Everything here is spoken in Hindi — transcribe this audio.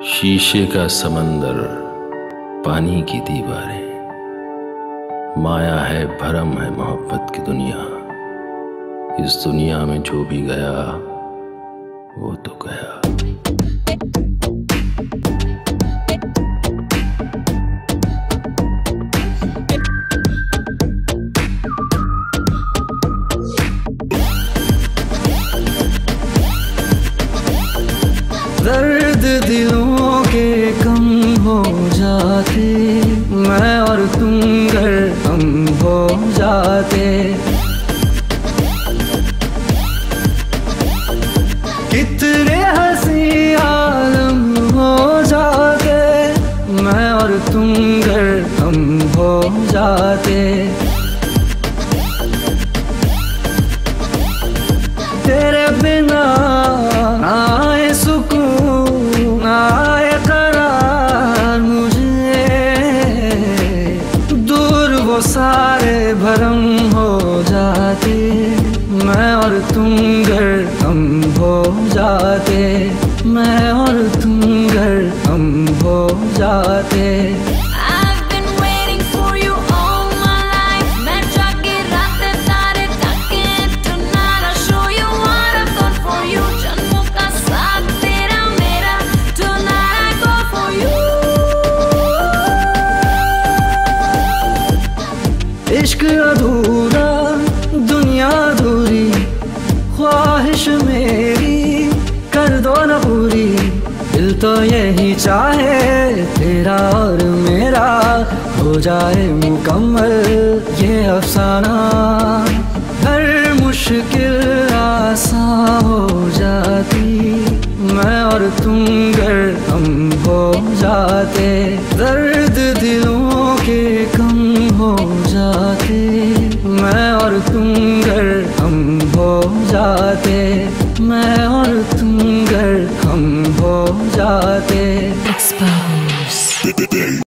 शीशे का समंदर, पानी की दीवारें, माया है भरम है मोहब्बत की दुनिया। इस दुनिया में जो भी गया वो तो गया। दर्द दिलों के कम हो जाते, मैं और तुम अगर हम हो जाते। कितने हंसी आलम हो जाते, मैं और तुम अगर हम हो जाते। तेरे बिना आए सुकून आए करार मुझे, दूर वो सारे भरम हो जाते, मैं और तुम अगर हम हो जाते। मैं और तुम अगर हम हो जाते। इश्क अधूरा दुनिया अधूरी, ख्वाहिश मेरी कर दो न पूरी। दिल तो यही चाहे तेरा और मेरा हो जाए मुकम्मल ये अफसाना। हर मुश्किल आसान हो जाती, मैं और तुम अगर हम हो जाते। दर्द दिलों के कम हो जाते, मैं और तुम अगर हम हो जाते। मैं और तुम अगर हम हो जाते।